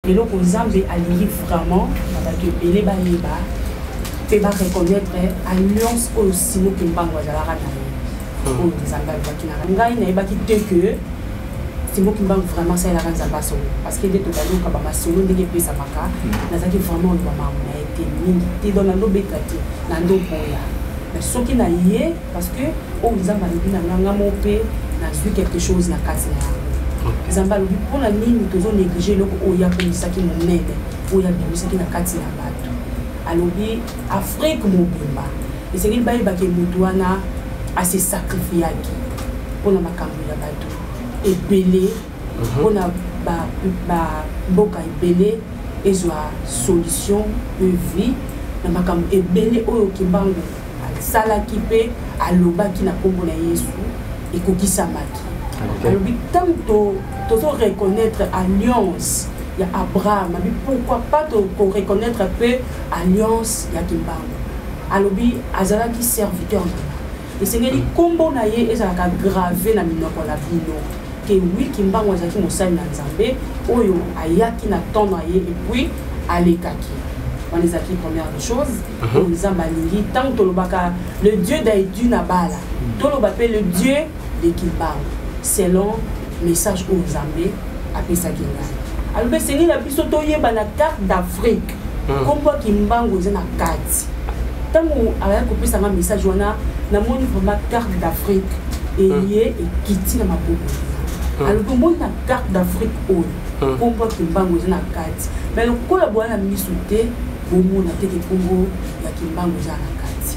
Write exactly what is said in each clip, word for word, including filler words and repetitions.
Et là, aux Zambie, allié vraiment, que Bélé Baléba, fait reconnaître alliance aussi, nous qui ne parlons pas de la rana. Aux Zambie, Ngai n'a pas quitté que c'est moi qui me vraiment ça la rana solo. Parce que des totalement quand ma solo n'est pas sa maca, n'a pas vraiment le moment on a été mis, dans la lobby traité, dans le boya. Mais ce qui n'a yé, parce que aux Zambie, n'a pas monté, n'a vu quelque chose dans la case. Zambalo pour la ligne nous devons négliger le oya pour ça qui nous aide oya bien ça qui na kati na bato alobi Afrique mobimba et c'est qu'il baye ba ke mutuana a se sacrifier qui pour na makambo ya bato et belé pour na ba ba boka belé et soit solution de vie na makambo et belé oyo kimbango sala kipe aloba ki na kombo na Yesu et kokisa maki. Alors, tant que tu reconnaître alliance, il y a Abraham, mais pourquoi pas te reconnaître un peu alliance, il y a Kimbango. Alors, Azala qui serviteur. Et c'est que les combos naïe, ils ont gravé dans la vie. Que oui, Kimbango, ils ont fait un Zambé, Oyo, Aya qui n'attend naïe, et puis, Alekaki. On les a dit première chose, on les a malingi, tant que le Dieu d'Aïdu Nabala, tout le Dieu de Kimbango. Selon le message aux Zambé, après ça qui est alors, c'est que la puissance de la carte d'Afrique, comme Kimbango est na carte. Tant qu'on a ça un message, on a vraiment carte d'Afrique et lié et Kitty dans ma boue. Alors, comme on a carte d'Afrique, comme Kimbango est na carte. Mais le collaborateur a mis sous thé, au monde a été Congo, il y a Kimbango est na carte.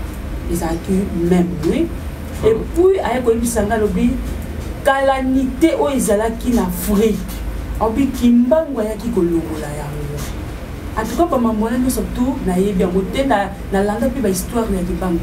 Et ça a été même lui. Et puis, avec le Sanga Lobi, calamité au Izalaki en Afrique. En plus, Kimbango ya ki kolongola ya. En tout cas, pour ma moine, nous surtout, na yebi en côté na na landa puis ba histoire na Kimbango.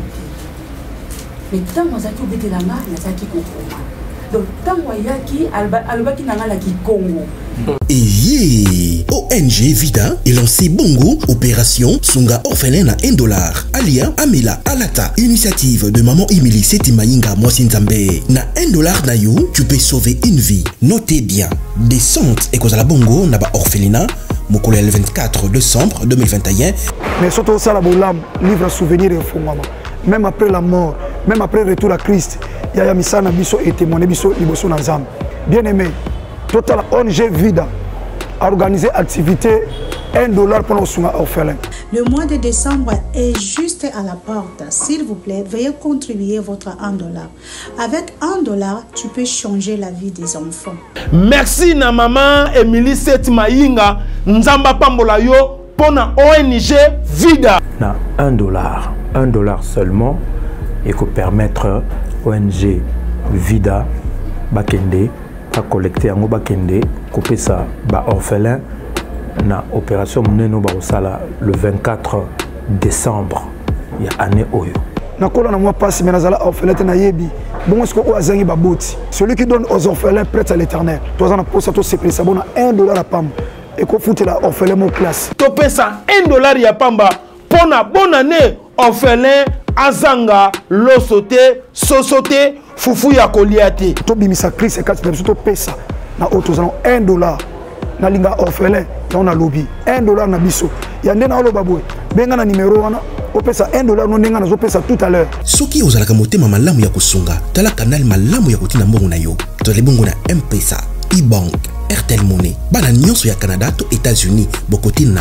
Mais tant que zaki obete langa, na zaki kokoma. Donc tant que yaki alba alba ki nanga la ki Congo. Et yeah! O N G Vida est lancé Bongo, opération Sunga orphelin à un dollar. Alia, Amela, Alata, initiative de maman Emily Setimayinga Mwasinzambe. Na un dollar na you, tu peux sauver une vie. Notez bien, descente et cause à la Bongo na ba orphelinat, Mokole le vingt-quatre décembre deux mille vingt et un. Mais surtout ça, la Boulam, livre souvenir et fond, même après la mort, même après le retour à Christ, il y a Misana Bisso et témoigné Bisso Liboso Nazam. Bien aimé. Total O N G Vida a organisé activité un dollar pour nos soins orphelins. Le mois de décembre est juste à la porte. S'il vous plaît, veuillez contribuer votre un dollar. Avec un dollar, tu peux changer la vie des enfants. Merci na maman Emily Setimayinga Nzamba Pambola yo pour na O N G Vida. Na un dollar, un dollar seulement, et que permettre O N G Vida Bakende à collecter en Obakende, couper ça, bah orphelin, na opération menée ba osala le vingt-quatre décembre, il y a année Oyo. Na kola na moi passe mais nazala orphelin na yebi. Bon est-ce que o azangi baboti. Celui qui donne aux orphelins prête à l'Éternel. Toi on a posé tout c'est ça bon un dollar à pam. Et qu'on fout la orphelin mon classe. Topé ça un dollar ya pamba pour na bonne année orphelin azanga losote sosote fufu ya koliate. To bimisa Christ et quatre personnes to pesa na autos un dollar na linga orphelin on a lobby un dollar na biso ya ndena olo babwe benga na numéro wana o pesa un dollar no ndenge na zo pesa tout à l'heure. Soki ozalaka motema malamu ya kusunga tala canal malamu ya kotina mbongo na yo to le bongo na M-Pesa, E-Bank, Airtel Money bana nyonso ya Canada to États-Unis bokotina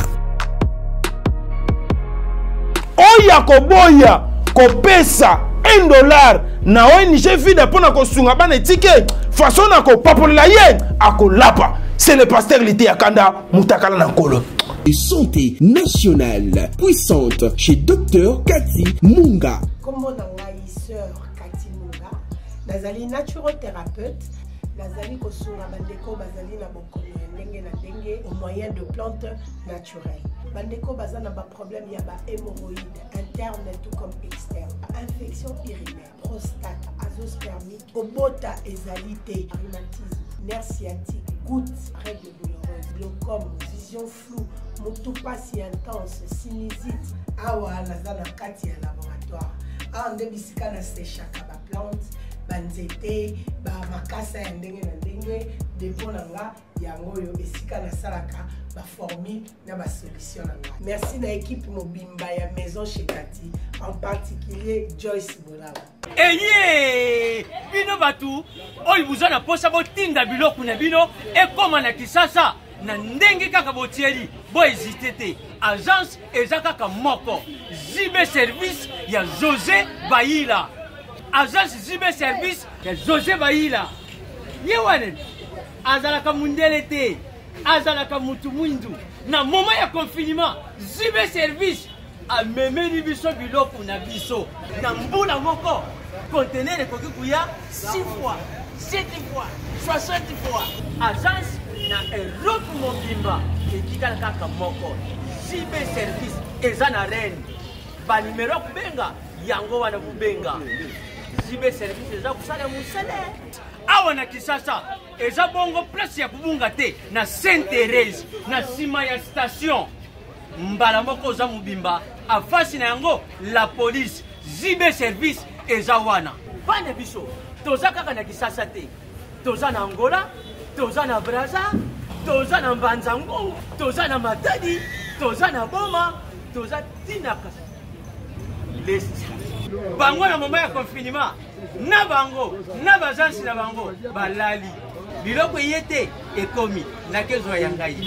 oya koboya kopesa un dollar na O N G Vida pour na kosunga bana ticket façon na ko papola ye akolapa. C'est le pasteur Lité Akanda Moutakala Nankolo. Santé nationale puissante chez Docteur Cathy Munga. Comme mon sœur Cathy Munga, nazali naturothérapeute, nazali kosunga bandeko bazali na bokono ndenge na ndenge au moyen de plantes naturelles. Bandeko bazana ba problème ya ba hémorroïdes interne tout comme externe, infection urinaire, prostate, azoospermie, obota ezalité, rhumatisme, nerf sciatique, gouttes, règles douloureuses, glaucome, vision floue, motopathie intense, sinusite. Awa nazana kati ya laboratoire. Ah nde bisika na séchaka ba plante, banzete, ba makasa ya ndenge na ndenge, depo nanga yango yo esika na salaka ba formule na ba solution na nga. Merci na équipe Mobimba ya Maison chez Cathy, en particulier Joyce Bolaba. Eye bino batu oyo buzana posa botinda biloko na bino ekoma na kisasa na ndenge kaka botieli bo hésiter te. Agence eza kaka moko Zibe service ya José Baïla. Agence Zibe service ya José Baïla. Yewane azalaka mundele te, azalaka mutu mwindu. Na moment ya confinement Zibe service a memeli biso biloko na biso. Na mbula moko conteneur ekoki kuya six fois, sept fois, soixante fois. Agence na Europe mobimba etikala kaka moko. Zibe service eza na reine. Ba numero kubenga yango wana kubenga. Zibe service eza kusala musale. Awa na kisasa eza bongo place ya kubunga te na Sainte Thérèse na sima ya station. Mbala moko za mubimba afasi na yango la police. Zibe service eza wana. Bana biso toza kaka na kisasa te. Toza na Angola, toza na Brazza, toza na Mbanzango, toza na Matadi, toza na Boma, toza tinaka. Les bango na moment ya confinement na bango na bazansi na bango balali biloko yete ekomi na kezo ya ngai.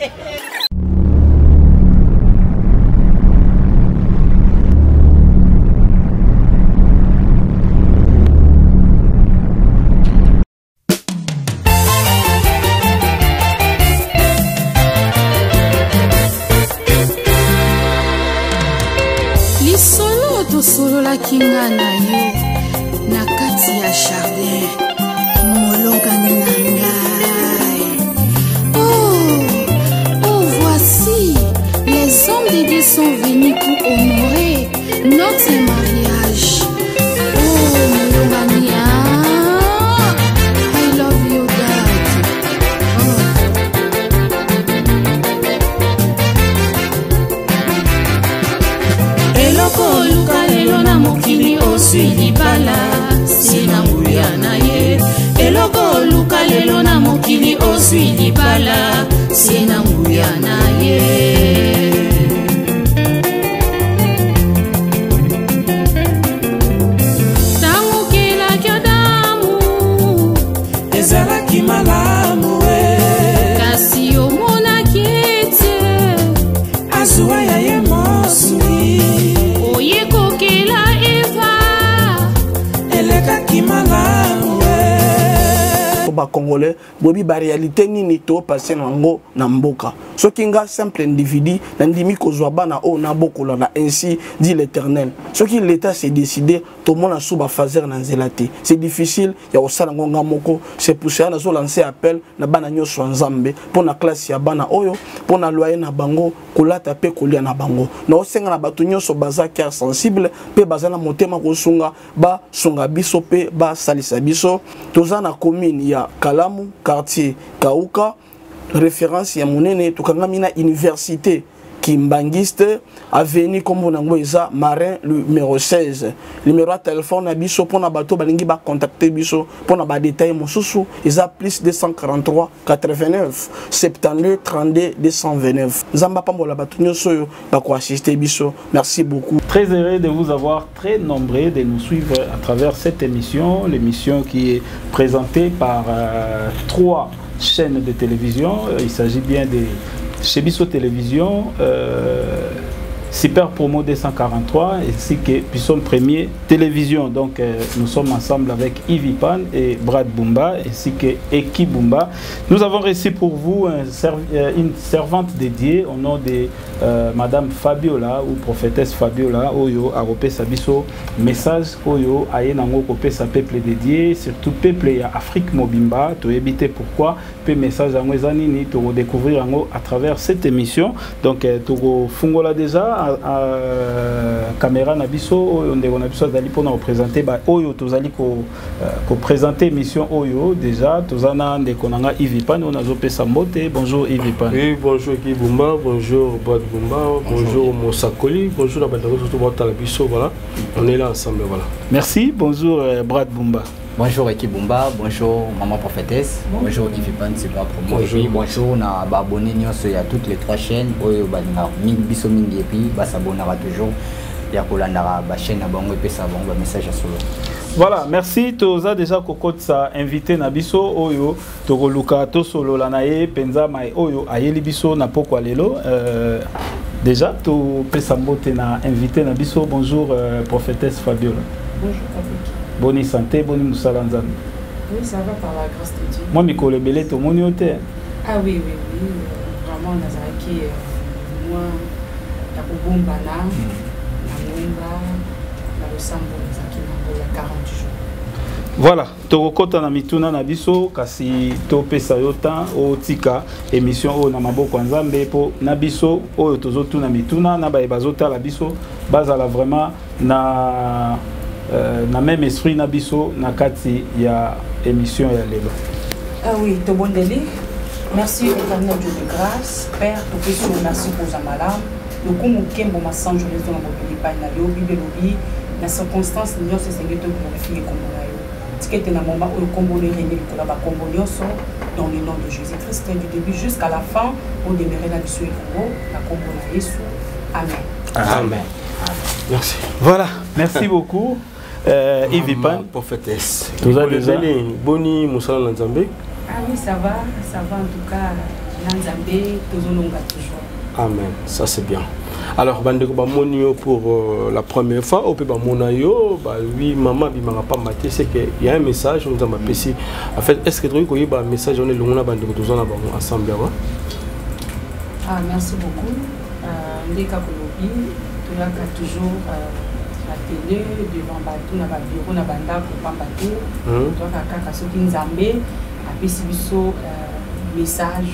Solola kinga na yo na kati ya jardin molongani na ngai. Oh, oh, voici les hommes de Dieu sont venus pour honorer notre mariage. Oh, molongani, ah, I love you, God. Oh. Eloko luka lelo na mokili osui libala sina nguya na ye. Eloko luka lelo na mokili osui libala sina nguya na ye. Tangu kila kyodamu ezalaki malamu we kasi omona kiete azuwa ya ye mosui oye kokela eva eleka kimalamu ba Congolais bobi ba réalité nini to passer nango na mboka soki nga simple individu na ndimi kozwa bana o na bokola na ainsi dit l'Éternel. Soki l'état s'est décidé to mona suba fazer na nzelati c'est difficile ya osala ngonga moko. C'est pour ça na zo lancer appel na bana nyonso nzambe pour na classe ya bana oyo pour na loyer na bango kolata pe kolia na bango na osenga na bato nyonso baza cœur sensible pe bazana motema kosunga ba sunga biso pe ba salisa biso. Toza na commune ya Kalamu quartier Kauka référence ya monene tukangami na université Kimbangiste avenue comme on eza Marin numéro seize. Numéro de téléphone na biso pona bato balingi ba contacter biso pona ba détail mosusu eza plus deux cent quarante-trois quatre-vingt-neuf soixante-douze trente-deux deux cent vingt-neuf. Nzamba pambola bato nyoso yo ba ko assister biso. Merci beaucoup. Très heureux de vous avoir, très nombreux de nous suivre à travers cette émission, l'émission qui est présentée par euh, trois chaînes de télévision. Il s'agit bien de chez Bisso Télévision, euh, Super Promo deux cent quarante-trois, ainsi que Bisson Premier Télévision. Donc euh, nous sommes ensemble avec Yves Pan et Brad Bumba, ainsi que Eki Bumba. Nous avons reçu pour vous un serv une servante dédiée au nom de euh, Madame Fabiola ou prophétesse Fabiola Oyo Arope Sabiso. Message Oyo Ayenango Kope sa peuple dédié, surtout peuple ya Afrique Mobimba. Tu éviter pourquoi peu message en Wezanini, tu découvrir à travers cette émission. Donc tu fungola déjà à caméra nabiso on a besoin d'aller pour nous présenter ba oyo tozali ko ko présenter émission oyo déjà tozana de konanga Yves Pan on a zopé sambote. Bonjour Yves Pan. Oui, bonjour Eki Bumba, bonjour Brad Bumba, bonjour Mosakoli, bonjour la bande de biso, voilà. On est là ensemble, voilà. Merci, bonjour Brad Bumba. Bonjour équipe Bumba, bonjour maman prophétesse, bonjour Ivipan, c'est pas pour moi. Et puis bonjour na ba abonné nyonso ya toutes les trois chaînes oyo balinga mingi biso mingi et puis ba s'abonnera toujours ya kolandara ba chaîne na bango et puis ça bango message à solo. Voilà, merci. Toza déjà kokot sa invité na biso oyo tokoluka to solo la nae penza mai oyo ayeli biso na poko lelo euh, déjà to pesa mbote na invité na biso. Bonjour euh, prophétesse Fabiola. Bonjour Patrick. Bonne santé, bonne moussala nzambe. Oui, ça va par la grâce de Dieu. Moi mikolo belé to moni ote. Ah oui oui oui, vraiment nazaki moi ya kobomba na na mwemba na losambo nazaki na quarante jours. Voilà, tokokota na mituna na biso kasi to pesa yo temps o tika émission o na maboko nzambe po na biso oyo tozotuna mituna na ba bazota la biso bazala vraiment na Euh, na même esprit na biso na kati ya émission ya lelo. Ah oui, to bondeli. Merci éternel Dieu de grâce, Père, to peso merci pour zamala. Le kumu kembo ma sanjo les dans mobili pa na yo bibe lobi na circonstance nyo se sengi to glorifier comme na yo. Tikete na moment o kombo le régner ko la ba kombo nyoso dans le nom de Jésus-Christ du début jusqu'à la fin au demeurer la biso ko na kombo na Yesu. Amen. Amen. Amen. Merci. Voilà, merci beaucoup. Euh, Ivipan, prophétesse. Tout ça déjà. Boni Moussala Nzambe. Ah oui, ça va, ça va en tout cas. Nzambe, Tozolonga toujours. Amen, ça c'est bien. Alors, Bandeko Bamonio pour euh, la première fois, au Péba Monayo, bah oui, maman, il m'a pas maté, c'est qu'il y a un message, on nous a apprécié. En fait, est-ce que tu as eu un message, on est long, on a Bandeko Tozona ensemble là-bas? Ah, merci beaucoup. Ndeka Kolobi, tu as toujours. La télé devant bateau na ba bureau na banda pour pas bateau donc kaka soki nzambe apesi biso message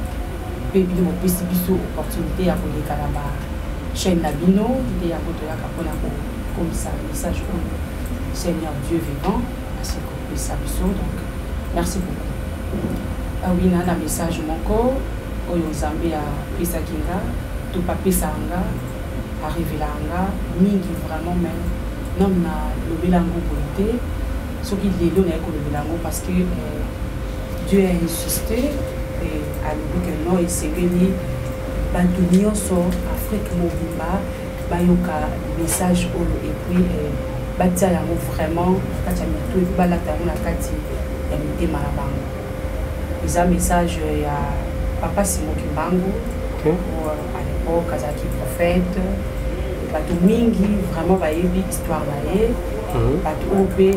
pe bino apesi biso opportunité ya koleka na ba chaîne na bino de ya koto ya kapona ko comme ça message pour Seigneur Dieu vivant assez ko pesa biso donc merci beaucoup. Ah oui na na message moko oyo nzambe ya pesa kinga to pa pesa nga arrivé là mingi vraiment même non na le bilango beauté ce qui est donné avec le bilango parce que euh, Dieu a insisté et a dit que non et c'est venu bantunio so Afrique mobimba bayoka message et puis batia yango vraiment kati ya mitu et balata yango na kati ya mitema na bango eza message ya papa Simon Kimbangu okay. À l'époque azaki prophète bato mingi vraiment bayebi histoire na ye bato oyo mpe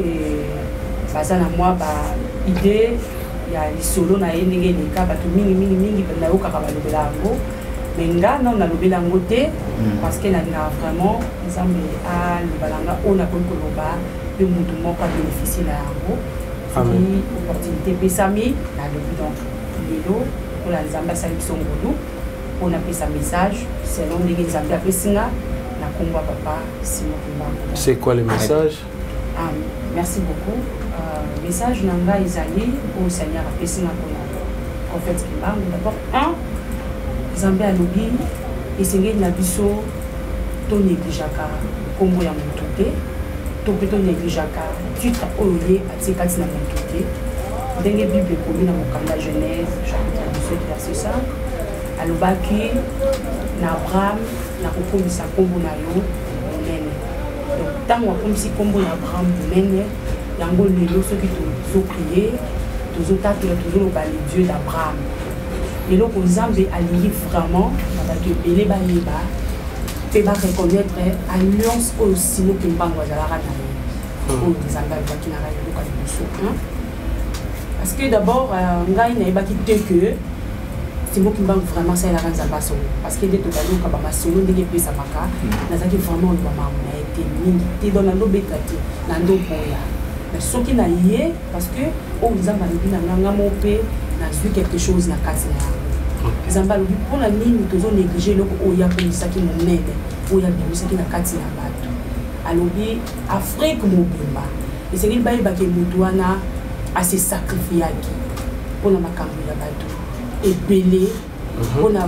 baza na mwa ba idée ya lisolo na ye ndenge eleka bato mingi mingi mingi nayokaka balobela yango me nga na nalobela yango te parce que nalingaka vraiment nzambe alobala nga oyo nakoki koloba mpe motu moko abénéficie na yango soki opportunité epesami nalobi donc lelo mpona nzambe asali biso ngolu mpona apesa message selon ndenge nzambe apesi nga. Papa, c'est quoi le message? Ah, merci beaucoup. Euh, message Nanga Izali au Seigneur a fait pour en fait d'abord un Zambé a lobby et c'est une abisso ton négligeaka comme ya montoté to peut négligeaka tu t'as oublié à ces quatre na montoté dans la Bible comme dans Mokanda Genèse chapitre dix-sept verset cinq alobaki na Abraham na kokomisa kombo na yo monene donc ntango akomisi kombo na Abraham monene yango lelo soki tozoprie tozotatola tozoloba le Dieu d'Abraham eloko nzambe alingi vraiment na bato ebele bayeba mpe bareconnaître alliance oyo simo mpe mbango azalaka na ye oyo nzambe alobaki na eloko liboso parce que d'abord ngai nayebaki te que c'est moi qui m'a vraiment ça la ranza basso parce que des tokalo ka ba solo ndenge pesa maka nazaki vraiment le mama na été mingi te dans la lobetati na ndo boya mais soki na yé parce que on nous a malobé na nganga mopé na vu quelque chose na kati na zamba lobi pour la nini tozo négliger loko oya ko misaki monene oya bimisaki na kati na bato alobi Afrique mobimba et c'est qu'il baye ba ke mutu wana a se sacrifier aki pour na makambo ya bato ebele mpona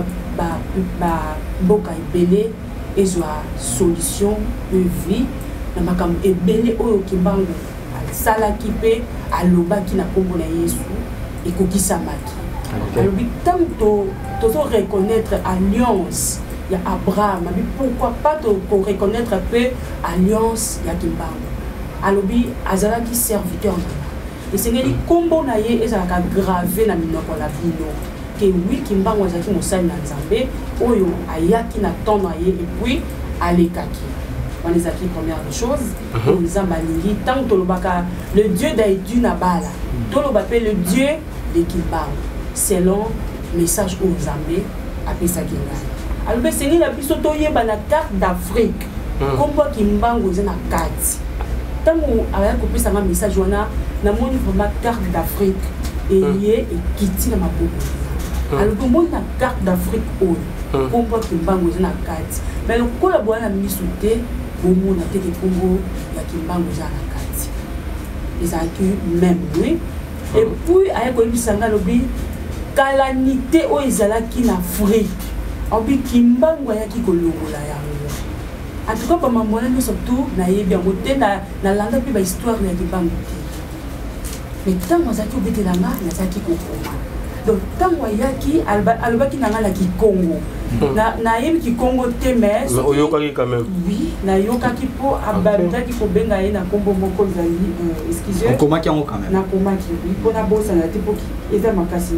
mboka ebele ezwa solution de vie na makambo ebele oyo kimbangu asalaki mpe alobaki na nkombo na yesu ekokisamaki. alobi ntango tozoreconnaître alliance ya abraham abi pourquoi pas toreconnaître mpe alliance ya kimbangu. alobi azalaki serviteur na esengeli nkombo na ye ezalaka grave na minoko na bino ke wi kimbangu azalaki mosali na nzambe oyo ayaki na temps na ye epuis alekaki. wana ezalaki première chose oyo nzambe alingi ntango tolobaka le dieu d'Aidu na bala toloba mpe le dieu de kimbangu selon message oyo nzambe apesaki ngai. alobi esengeli na biso toyeba na carte d'Afrique nkombo kimbangu eza na kati. ntango ayaki kopesanga message wana namoni vraiment carte d'Afrique eye ekiti na maboko. alobi omoni na carte d'Afrique oyo nkombo kimbangu eza na kati mais lokola boya na miso te bomona teke nkombo ya kimbangu eza na kati ezalaki même oui. et puis ayaki koyebisanga alobi calamité oyo ezalaki na Afrique alobi kimbangu ayaki kolongola yango. en tout cas bamambo wana nyonso tu nayebi yango te nalanda mpe bahistoire ya kimbangu te mais ntango azalaki obetelanga nazalaki kokoma. donc ntango ayaki alobaki nanga na kikongo nayebi kikongo te mais oyokaki quand même. oui nayokaki mpo abandaki kobenga ye na nkombo moko ezali excuse nakomaki yango quand même nakomaki mpo nabosana te mpo eza makasi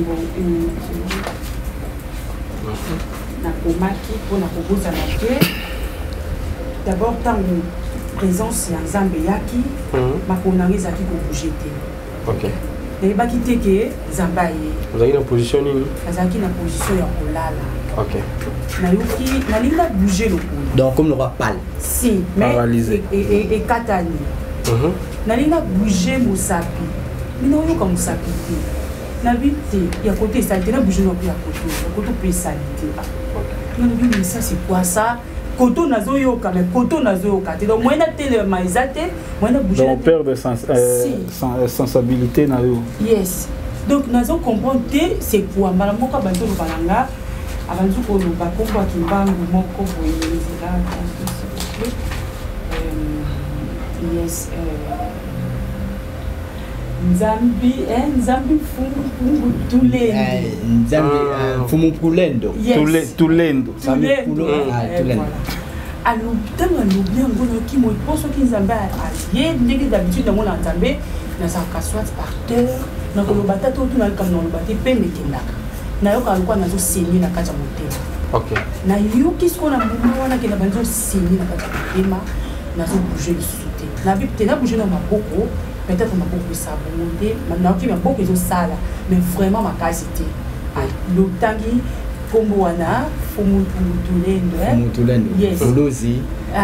nakomaki mpo na kobosana te. d'abord ntango présence ya nzambe eyaki makolo nango ezalaki kobouge te. ok nayebaki te ke nzambe aye. ozalaki na position nini? azalaki na position ya kolala. ok nayoki nalingi na bouge lokolo donc comme le roi pâle si mais ekatani nalingi na bouge mosapi mina oyoka mosapi te nabi te ya kote esali te na bouge noko ya koto ya koto mpe esali te nalobi mais ça c'est quoi ça koto nazoyoka mais koto nazoyoka te donc moyena telema eza te moyena bouge donc père de sens, euh, si. sens, sensibilité na yo yes donc nazo comprendre te c'est quoi mbala moko bantu lobalanga abanzu koloba kombo ya kimbangu moko boye ezela yes nzambi nzambi fungu tulendo nzambi fumu kulendo tulendo tulendo alobitanga alobi yango noki moi mpo soki nzambe aye ndenge d'habitude yango na nzambe nazalaka soit par terre nakoloba ta to tuna likambo naloba te mpe mekendaka nayoka lokwa nazosenye na kati ya motema nayoki siko na mbuma wana kenda banzosenye na kati ya motema nazobouge lisusu te nabi te nabouge na maboko peut-être maboko esabongo te nayoki maboko ezosala mais vraiment makasi te lotangi nkombo wana fumutulendo olozi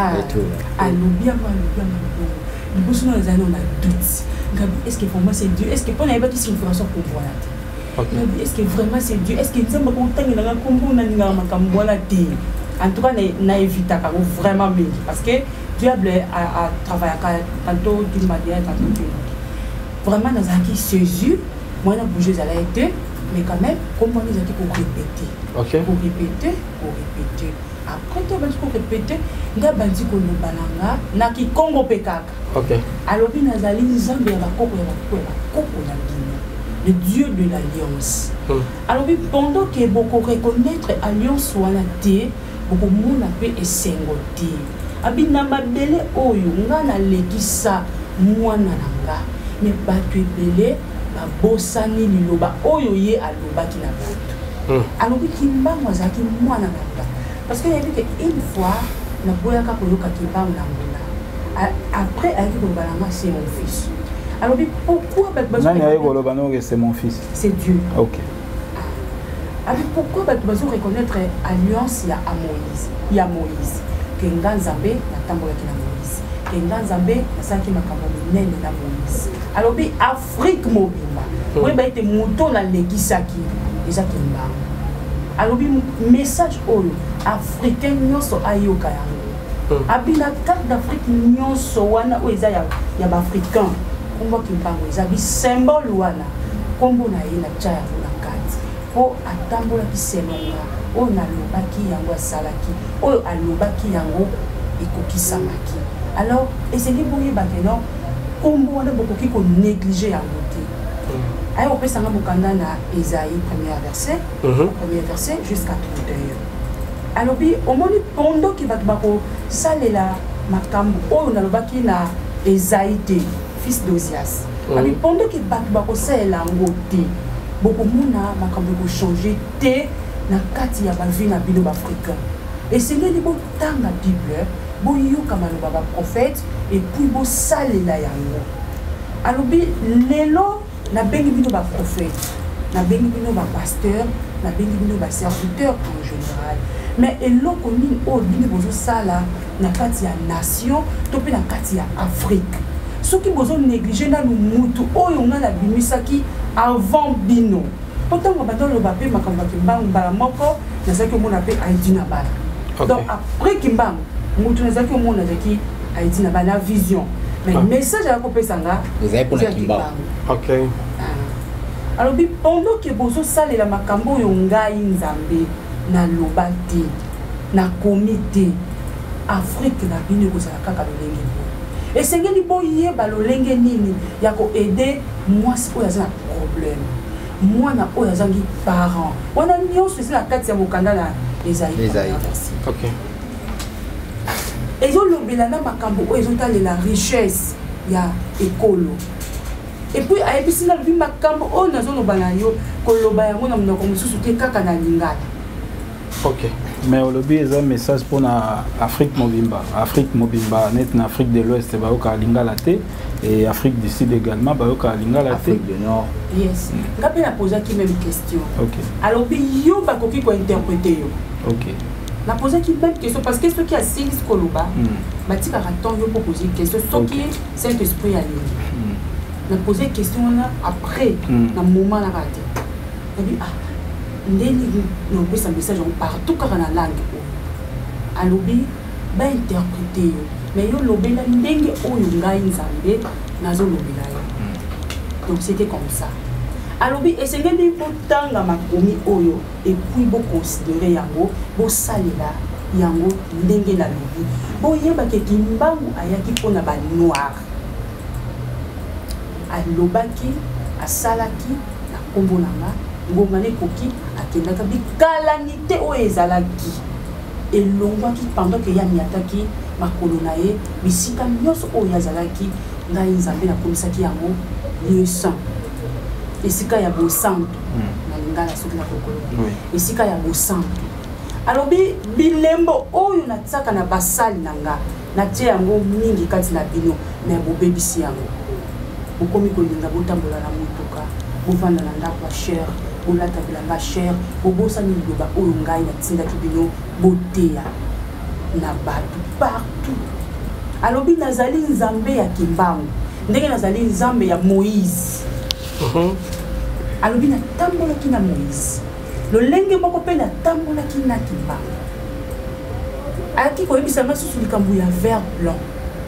alobi yango alobi yango liboso na ezali na doute ngabi est-ce que vraiment c'est Dieu est-ce que mpo nayebaki signification nkombo wana te ngabi est-ce que vraiment c'est Dieu est-ce que nzambe akotangelaka nkombo naningaka makambo wana te en tout cas naévitaka yango vraiment mingi parce que diable atravaillaka tantôt d'une manière tantôt d'une autre vraiment nazalaki saisi moi na bouge ezalaki te mais quand même comment nous avons pour répéter okay. pour répéter pour répéter après tu vas pour répéter nga bandi ko lobalanga na kikongo pekaka ok alobi nazali nzambe ya bakoko ya bakoko ya bakoko na Guinée le dieu de l'alliance hmm. alobi pendant que beaucoup reconnaître alliance wana te beaucoup mona pe esengo te abi na mabele oyo nga na lekisa mwana nanga mais bato ebele babosani liloba oyo ye alobaki na bato alobi kimbangu azalaki mwana na nga parce que yebi ke une fois naboyaka koyoka kimbangu na ngona après ayaki koloba nanga c'est mon fils alobi pourquoi nani aye koloba nanga c'est mon fils c'est Dieu ok abi pourquoi bato bazo reconnaître alliance ya a Moïse ya Moïse ke nga nzambe natambolaki na Moïse ke nga nzambe nasalaki makambo minene na Moïse alobi Afrique mobimba oyeba ete moto nalekisaki eza kimbangu alobi message oyo africain nyonso ayoka yango abi na carte d'Afrique nyonso wana oyo eza ya baafricain kombo kimbangu eza bi symbole wana kombo na ye na tia yango na kati mpo atambolaki selonga oyo nalobaki yango asalaki oyo alobaki yango ekokisamaki alors esengi boyebake non kombo wana bokoki ko négliger yango te ayo opesanga bokanda na Esaïe premier verset premier verset jusqu'à trente et un alobi omoni pondo ki bato bako salela makambo oyo nalobaki na Esaïe te fils d'Ozias abi pondo ki bato bako salela yango te bokomona makambo ko changer te na kati ya bavi na bino bafricain esengeli botanga bible boyoka maloba ba prophète et puis bosalela yango alobi lelo na bengi bino ba prophète na bengi bino ba pasteur na bengi bino ba serviteur en général mais eloko nini oyo bino bozosala na kati ya nation to mpe na kati ya Afrique soki bozo négliger nanu mutu oyo nga na bimisaki avant bino pourtant bato loba pe makambo ya kimbangu mbala moko nazalaki omona pe Haïti na bala donc après kimbangu mutu nazalaki omona nazalaki Haïti na bala vision mais message ya kopesanga ezali mpona kimbangu ok alors bi pendant que bozosalela makambo oyo ngai nzambe naloba te na komite Afrique na bino kozala kaka lolenge boye esengeli boyeba lolenge nini ya koede mwasi oyo aza na problème mwana oyo azangi parent wana nyonso esi na kati ya mokanda na Esaïe ok ezolobela na makambo oyo ezotalela richesse ya ekolo et puis ayebisi nga lobi makambo oyo nazoloba na yo koloba yango na monoko mosusu te kaka na lingala ok mais olobi eza message mpona Afrique mobimba Afrique mobimba net na Afrique de l'Ouest bayoka lingala te et Afrique du Sud également bayoka lingala te Afrique du Nord yes nga mpe napozaki même question ok alobi yo bakoki kointerprete yo ok napozaki même question parce que soki asilisi koloba batikaka ntongo yo mpo poser question soki saint esprit alingi napose question wana après na moment na kate nabi ah ndeni nopesa message partout kaka na langue oyo alobi bainterprete yo mais yo lobela ndenge oyo ngai nzambe nazolobela yo donc c'était comme ça alobi esengeli botanga makomi oyo epuis boconsidere yango bosalela yango ndenge nalobi boyebake kimbangu ayaki mpona banoir alobaki asalaki na kombo nanga ngonga nekoki akendaka bikalanite oyo ezalaki elongwaki pendant ke yami ataki makolo na ye bisika nyonso oyo azalaki ngai nzambe nakomisaki yango lieu saint esika ya bosantu na lingala soki na kokolo esika ya bosantu alobi bilembo oyo natiaka na basali na nga natie yango mingi kati na bino me bobebisi yango bokomi kolinga botambola na motuka bovanda na ndako ya chere bolata bilamba chere bobosani liloba oyo ngai natindaki bino boteya na bato partout alobi nazali nzambe ya kimbangu ndenge nazali nzambe ya Moïse alobi natambolaki na Moïse lolenge moko mpe natambolaki na kimbangu ayaki koyebisa nga susu likambo ya vert blanc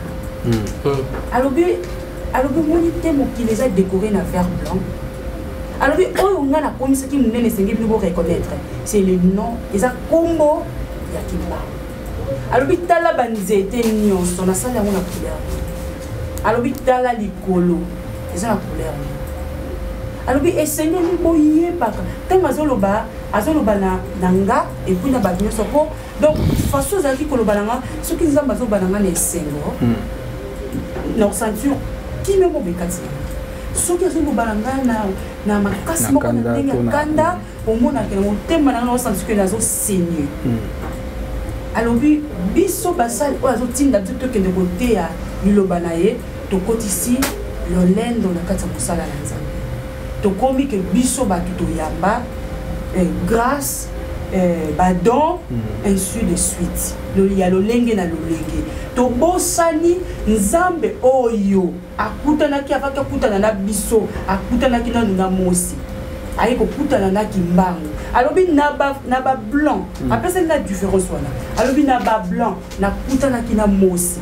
alobi alobi moni te mokili eza décoré na vert blanc alobi oyo nga nakomisaki monene esengeli bino boreconnaître c'est le nom eza kombo ya kimbangu alobi tala banzete nyonso nasala yango na couleur alobi tala likolo eza na couleur alobi esengeli boyebaka ntango azoloba azoloba na nga epuis na bato nyonso po donc façon ezalaki koloba na nga soki nzambe azoba na nga na esengo na ceinture kime mobekati soki azoloba na nga na makasi moko na ndenge ya kanda omonaka na motema na nga naosantuke nazoseigne alobi biso basali oyo azotinda biso tokende koteya liloba na ye tokotisi lolendo na kati ya mosala na nzambe tokomi ke biso bato toyamba grâce badon ainsi de suite ya lolenge na lolenge tobosani nzambe oyo akutanaki avaki akutana na biso akutanaki nanu na mosi aye kokutana na kimbangu alobi na bablanc apesaki na différence wana alobi na bablanc nakutanaki na mosi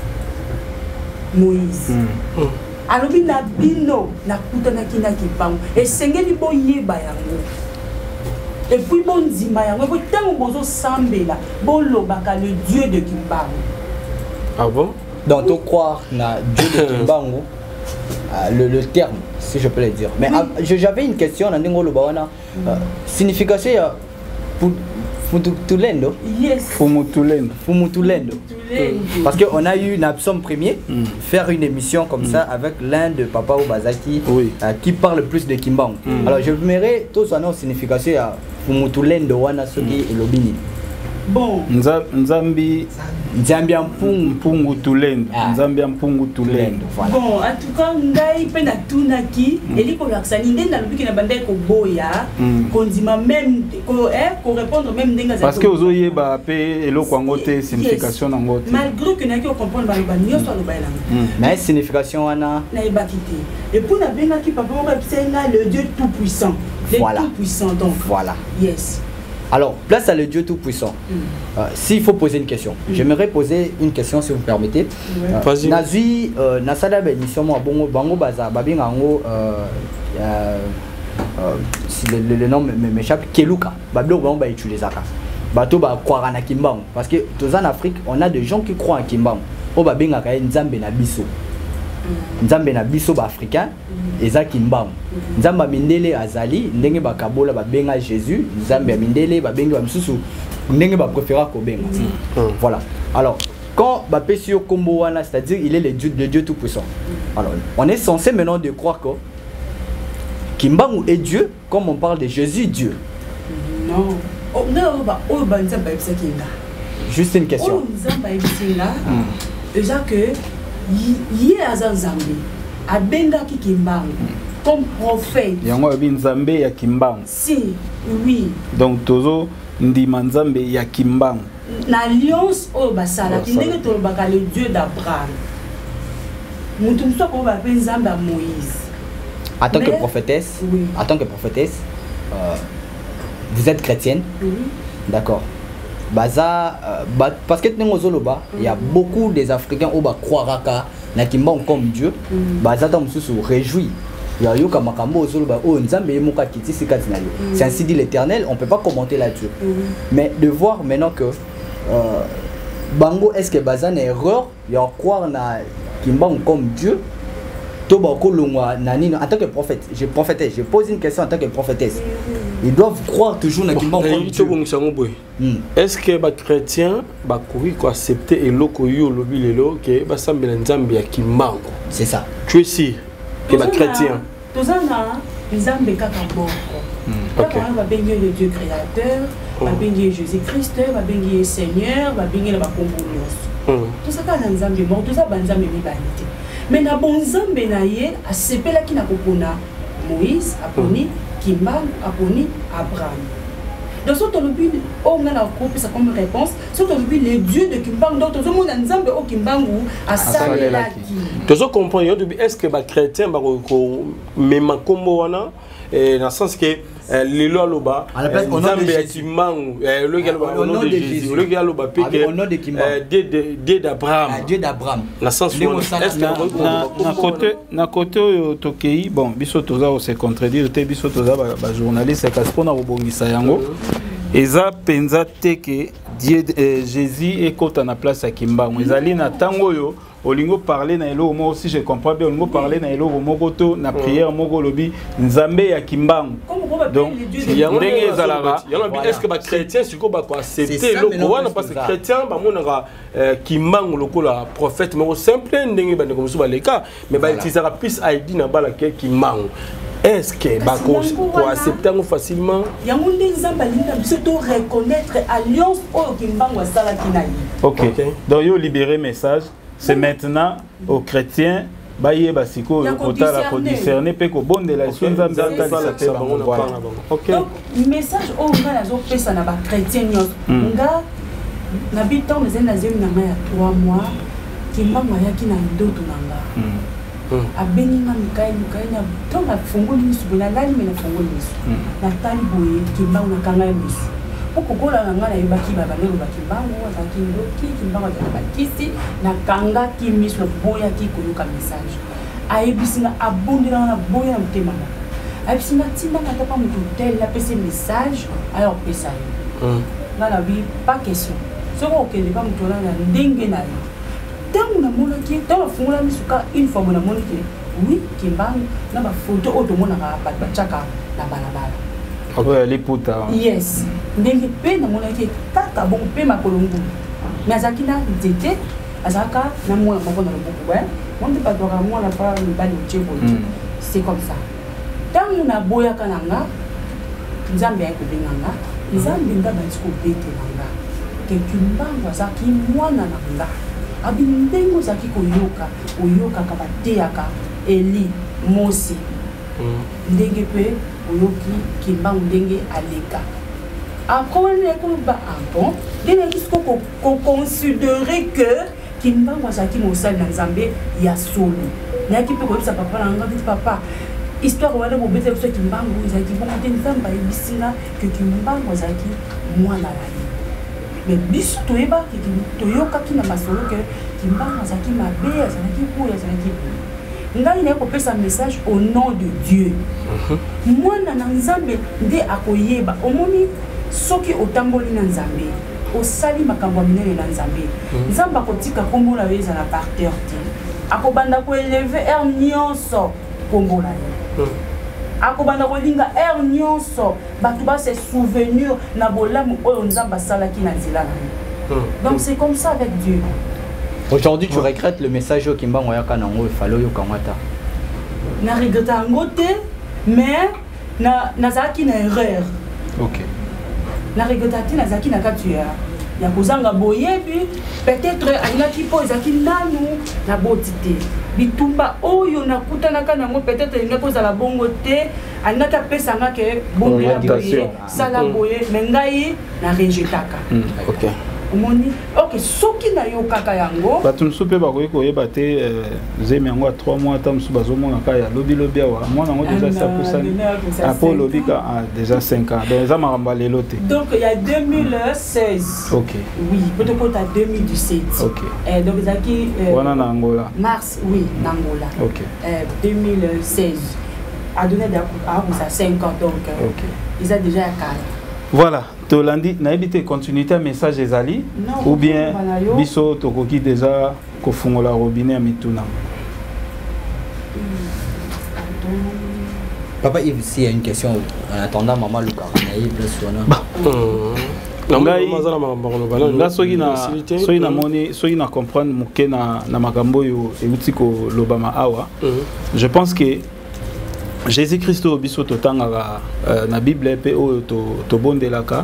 Moïse alobi na bino nakutanaki na kimbangu esengeli boyeba yango epuis bondima yango epuis ntango bozosambela bolobaka le dieu de kimbangu ah bon Donc, tu crois na Dieu de Kimbangu, le, le terme, si je peux le dire. Mais oui. J'avais une question, euh, signification pour Fumutulendo. Yes. Fumutulendo. Fumutulendo. Parce qu'on a eu une absence premier, mm. faire une émission comme mm. ça avec l'un de Papa Obazaki oui. euh, qui parle plus de Kimbangu. Mm. Alors je voudrais tous en signification à Fumutulendo wana soki et lobini. Bon. Nzambi Nzambi mpungu tulendo. Nzambi mpungu tulendo. Bon, en tout cas ngai pe na tunaki eliko yaksani ndenda lobiki na bandai ko boya kondima même ko eh ko répondre même ndenga za. Parce que ozoye ba pe eloko ngote signification na ngote. Malgré que na ki comprendre ba ba nyoso lo ba elanga. Mais signification wana na ibakité. Et pour na benga ki papa mo ba le Dieu tout puissant. Le voilà. tout puissant donc. Voilà. Yes. Alors, place à le Dieu Tout-Puissant. Mm. Euh, S'il faut poser une question, mm. j'aimerais poser une question si vous permettez. Ouais. Nazui, Nasada émission moi bongo bango baza babingango le nom m'échappe Keluka. Bablo bango ba utiliser ça. Bato ba croire na Kimbangu parce que tous en Afrique, on a des gens qui croient en Kimbangu. O babinga ka nzambe na biso. Nzambe na biso ba africain eza Kimbangu. Nzamba mindele azali ndenge bakabola babenga Jésus, Nzambe mindele babenga bamsusu ndenge ba préféra ko benga. Voilà. Alors, quand ba pesio kombo wana, c'est-à-dire il est le Dieu, le Dieu tout puissant. Alors, on est censé maintenant de croire que Kimbangu est Dieu comme on parle de Jésus Dieu. Non. Oh, non, ba oh ba nzamba ebisa kinga. Juste une question. Oh nzamba ebisa déjà que yé azanzambe abenga ki Kimbangu comme prophète. Yango abi nzambe ya Kimbangu. Si, oui. Donc tozo ndima nzambe ya Kimbangu. L'alliance au basala qui ndenge to baka le Dieu d'Abraham. Mutu mso ko ba nzambe à Moïse. En tant que prophétesse, oui. En tant que prophétesse, euh, vous êtes chrétienne. Oui. D'accord. Baza euh, ba, parce que Tnengozoloba, il y a beaucoup des Africains au ba croiraka na Kimbangu comme Dieu. Mm. Baza ta mususu réjouit. C'est ainsi dit l'Éternel, on ne peut pas commenter là-dessus. Mm -hmm. Mais de voir maintenant que euh, Bango, est-ce que Bazan est erreur, il y a croire na Kimbangu comme Dieu, en tant que prophète, je prophétesse, je pose une question en tant que prophétesse. Ils doivent croire toujours na Kimbangu comme Dieu. Mm. Est-ce que les chrétiens vont accepter et que Kimbangu? C'est ça. Tu es si les chrétiens. Tous en a, ils ont des cas comme Kaka va bénir le Dieu créateur, va bénir Jésus-Christ, va bénir le Seigneur, va bénir le Bakombo. Tout ça, quand nous avons mort, tout ça, nous avons mis vanité. Mais na bon Zambé na ye, a sepela qui n'a pas Moïse, Aponi, Kimbangu, Aponi, Abraham. Donc, sur le but, on a la ça comme réponse. Sur le but, les dieux de Kimbangu, donc, tout le monde a Nzambe au Kimbangu, à Salelaki. Tu comprends, est-ce que les chrétiens, même comme wana, dans le sens que les lois loba, Nzambe à Kimbangu, le gars au nom de Jésus, le gars loba pique, Dieu d'Abraham. Dieu d'Abraham. Dans le sens où est-ce que na côté na côté tokei bon biso toza o se contredire te biso toza ba journaliste ka spona robongisa yango eza penza teke Dieu Jésus est kota na place ya Kimbangu ezali na tango yo olingo parler na elo mo aussi je comprends bien olingo parler na elo mo goto na prière mo lobi nzambe ya Kimbangu donc ndenge ezalaka est-ce que ba chrétien siko ba accepter loko wana parce que chrétien ba monaka Kimbangu lokola prophète mais simple ndenge ba ndeko musu ba leka mais ba utilisera plus I D na bala ke Kimbangu. Est-ce que bako pour accepter facilement yango ndenge nzamba linga biso to reconnaître alliance au Kimbangu asala kinayi. OK. Donc yo libérer message. C'est maintenant aux chrétiens, baye basiko kota la ko discerner pe ko bonde la sonza nzamba la te ba voilà. OK. Donc message au ngala zo pesa na ba chrétien nyos. Nga na bitan les na zemi na ya trois mois Kimbangu yaki na ndoto nanga. Abeni nga Mikael Mikael na to na fungoli misu na lali me na fungoli misu. Na tali boye Kimbangu na kanga misu. Pourquoi la ngana yebaki baba ndelo bakimbangu azaki ndoki Kimbangu azakisi na kanga ki mislo boya ki koluka message ayebisinga abondela na boya na mutema ayebisinga tinda na tapa mutu tel la pese message alors pesa yo na la vie pas question soko okende pa mutu na ndenge na yo ntango namonaki ntango afungola misuka une fois namonaki oui kimbangu na bafoto oyo tomonaka bato batiaka na balabala les puta yes ndenge mpe namonaki kaka bongo mpe makolo ngulu mais azalaki na nzete azalaka na mwana moko na loboko moi mpe bato baka mwana pa mibali otie boye c'est comme ça ntango naboyaka na nga nzambe ayi kobenga nga nzambe nga bati kobetela nga ke kimbangu azalaki mwana na nga abi ndenge ozalaki koyoka oyokaka bateyaka eli mosi ndenge mpe oyoki kimbangu ndenge aleka après on est comme bah ah bon ndenge kisko ko considérer que kimbangu azalaki mosali na nzambe ya solo nayaki mpe koyebisa papa na nga biti papa histoire wana bobetela biso kimbangu ezalaki bongo te nzambe ayebisi nga ke kimbangu azalaki mwana na ye mais biso toyebaki toyokaki na masolo ke kimbangu azalaki mabe azalaki boye azalaki boye ngai naye kopesa message au nom de Dieu mwana na nzambe nde akoyeba omoni soki otamboli na nzambe osali makambo ya minene na nzambe nzambe akotika kombo na yo ezala par terre te akobanda koeleve aire nyonso kombo na ye akobanda kolinga aire nyonso bato base souvenir na bolamu oyo nzambe asalaki na nzela na ye donc c'est comme ça avec Dieu. Aujourd'hui, tu regrettes le message au Kimbangu Yakanango et Falo Yokamata. Na regrette un côté, mais na nazaki na erreur. Ok. Na regrette na zaki na katua. Ya kozanga boyebi, peut-être alaki po ezaki nanu na botité. Bitumba oyo na kutana kanango peut-être ina kozala bongo te, alaka pesa nga ke bongo ya boye, sala boye, mengai na rejetaka. Ok. Omoni ok soki na yo kaka yango bato mosusu mpe bakoki koyeba te zemi yango ya trois mois ata mosusu bazomona kaka ya lobi lobi awa mwana yango déjà esi apusani apo olobi ka déjà cinq ans donc eza makambo ya lelo te donc il y a deux mille seize ok oui peut-être deux mille dix-sept ok donc ezalaki wana na Angola mars oui na Angola ok deux mille seize adonné akosa cinq ans donc ok eza déjà ya kala. Voilà, Tolandi, n'habite continuité à message ezali ou bien biso tokoki déjà kofungola robinet à mituna. Papa Yves, s'il y a une question en attendant maman Luka, naïe plus sona. Nga soki na soki na moni soki na comprendre muke na na makambo yo euti ko lobama awa. Je pense que Jésus-Christ au biso totanga na Bible pe o to to bondelaka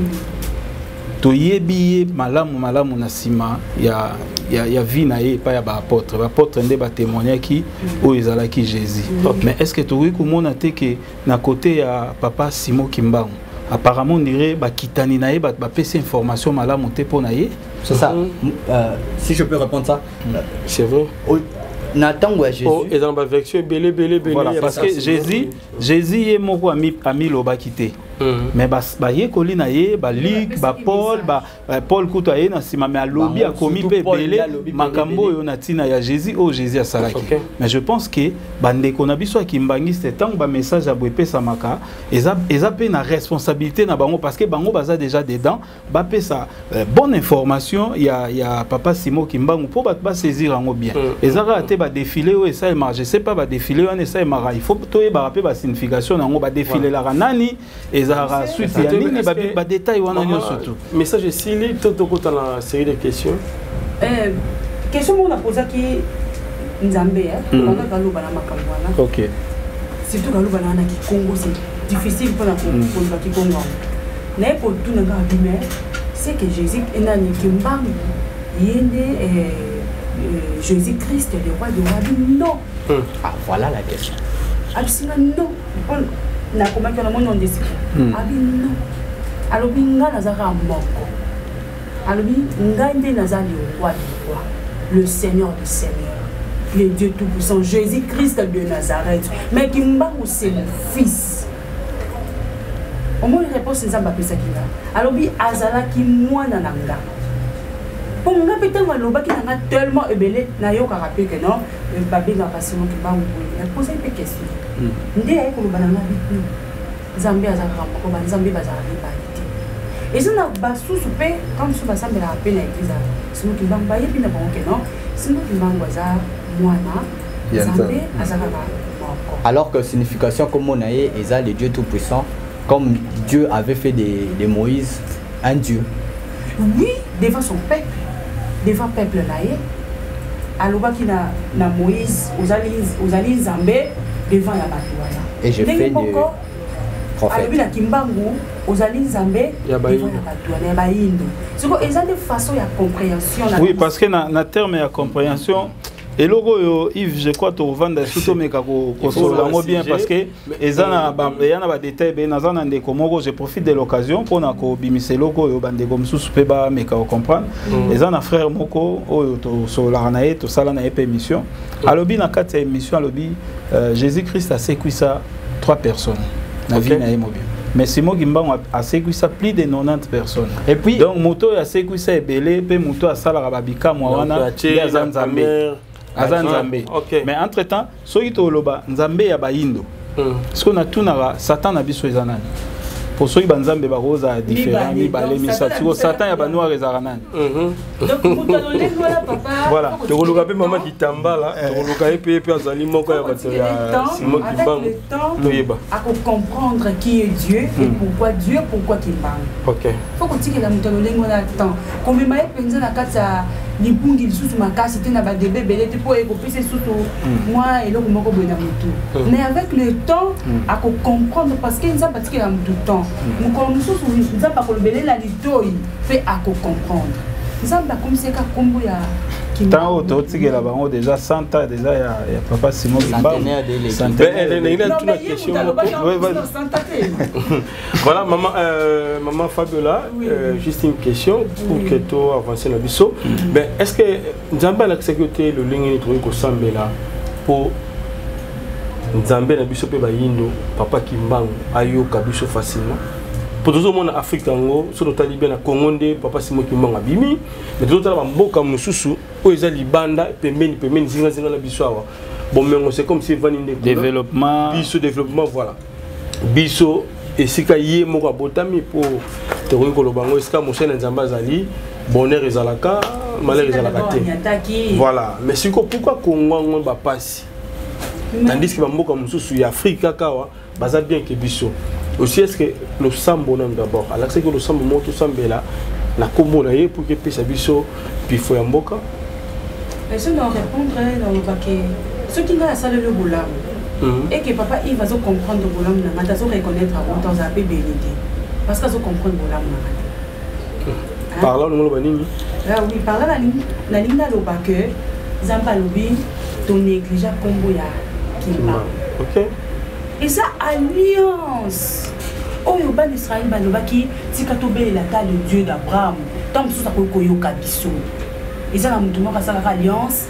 to yebi malamu malamu na sima ya ya ya vie na ye pa ya ba apôtre ba apôtre nde ba témoigner ki o ezalaki Jésus. Mais est-ce que tu oui komona te que na côté ya papa Simon Kimbangu apparemment on dirait ba kitani na ye ba ba pesa information malamu te po na ye. C'est ça. Euh, si je peux répondre ça. C'est vrai. Nathan ou Jésus. Oh, et dans ma version, belé, belé, belé. Voilà, parce que Jésus, Jésus est mon ami, ami l'oba quitté. Mais bah, bah, yé colina yé, bah, Luc, bah, Paul, bah, Paul Kouta yé, na sima, mais à lobby a commis pe belé, makambo yo natina ya Jésus, oh Jésus a salaki. Mais je pense que, bah, ndeko na biso kimbangi c'est tant bah message à boepe samaka, eza eza pe na responsabilité na bango parce que bango baza déjà dedans, bah pe sa bonne information, il y a il y a papa Simon Kimbangu pour bah ba saisir ango bien. Eza raté ba défiler ou ça marche, je sais pas ba défiler on ça marche, il faut to ba rappeler ba signification nango ba défiler la ranani et ça suite ya nini ba ba détail wana nyo surtout. Message ici li toto kota la série de questions. Euh question on a posé qui Nzambe hein, on a galo bana makambo wana. OK. Surtout galo bana na ki Congo c'est difficile pour la pour la ki Congo. Mais pour tout na bimé c'est que Jésus est na ni Kimbangu yende euh Jésus-Christ le roi de Rabi non. Ah voilà la question. Absolument non. Na comment que le monde on décide. Abi non. Alobi nga nazaka moko. Alobi nga nde nazali roi du roi, le Seigneur du Seigneur, le Dieu tout-puissant, Jésus-Christ de Nazareth. Mais Kimbangu c'est mon fils. Au moins une réponse c'est ça m'a pesa kinga. Alobi azala ki mwana nanga. Pour nga peut-être maloba ki nanga tellement ebelé na yo ka rappeler que non, le babé nga passion Kimbangu. Il pose une question. Ndé ay ko lobana na bitu. Zambie azaka moko ba Zambie bazala bibalité. Et ça na basusu pe comme ça basambela pe na église. Sinon Kimbangu ba yebi na bon que non, Simon Kimbangu aza mwana Nzambe azaka moko. Alors que signification comme on a est le Dieu tout-puissant, comme Dieu avait fait de, de Moïse un Dieu. Oui, devant son peuple, devant le peuple naïe. Alors qu'il na na Moïse, aux alliés Nzambe devant la Batouana. Et je fais de prophète. Alors qu'il Kimbangu, aux alliés Nzambe devant la Batouana, ya Bayindo. C'est quoi, ils ont des façons de compréhension. Oui, parce que na na terme de compréhension. Et logo yo Yves je crois to vendre surtout mais kako ko bien parce que ezana ba yana ba détail be nazana ndeko moko je profite de l'occasion pour na ko bimise logo yo bande comme sous pe ba mais ka comprendre ezana frère moko oyo to so la na to sala na émission alobi na kati émission alobi Jésus Christ a sécuit ça trois personnes na vie na mobile. Mais Simon Kimbangu a sécuit ça plus de quatre-vingt-dix personnes. Et puis donc moto a sécuit ça ebelé pe moto a sala babika mwana ya Nzambe. Azan Nzambe. Okay. Mais entre temps, soki to loba Nzambe ya Bayindo. Mm. Parce qu'on a tout na Satan na biso ezanani. Pour ceux qui Nzambe ba rosa différent ni balé mi ça. Satan ya ba noir ezanani. Donc mutalo lengo la papa. Voilà. To koluka pe mama kitamba là, to koluka pe pe azali moko ya bato ya Simon Kimbangu. Toyeba. À comprendre qui est Dieu et pourquoi Dieu, pourquoi Kimbangu. OK. Faut qu'on tike la mutalo lengo la temps. Comme ma penza na kata ni bungi lisusu makasi te na ba bébé belé te po ekopesa susu moi et loko moko boina mutu. Mais avec le temps à comprendre parce que nza batike la mutu temps. Mukolo mususu nza pa kolobele la litoi fait à comprendre. Nza ba comme c'est ka kombo ya tant auto tigé là bango déjà cent ans déjà ya ya papa Simon Kimbangu. Elle est là toute la question. Voilà maman euh, maman Fabiola euh, juste une question pour que tu avances na biso. Ben est-ce que Nzambe la sécurité le ligne trouvé ko sambela pour Nzambe na biso pe bayindo papa Kimbangu ayoka biso facilement. Pour tout le monde en Afrique, sur le talibé na Congo, papa Simon Kimbangu abimi, mais tout le monde mboka mususu, o eza libanda, pembeni pembeni zinga zinga la biso. Bon mais c'est comme si vaninde développement, biso développement voilà. Biso et sika yé moko botami pour te ko lo bango eska mo chene Nzamba zali, bonheur ezalaka, malheur ezalaka te. Voilà, mais siko pourquoi Congo ngo ba passe. Tandis que mboka mususu ya Afrique kawa, baza bien que biso. Aussi, est-ce que le sambo d'abord, alors que le sambo moto sambela, la combo na pour que puisse abisso, puis faut y mboka. Mais si on répondre dans le paquet, ce qui a salé le boulam, et que papa il va comprendre le boulam, il va reconnaître à autant à bénité, parce qu'il va comprendre le boulam. Parlant de l'Obanini. Oui, parlant de la ligne de l'Obaké, Zamba Lobi, ton négligeable combo ya Kimba. Ok. Et ça, alliance. Oh, il y a Israël, qui est le Dieu d'Abraham. Tant que ça peut être Kabiso. Et ça, il y a une alliance.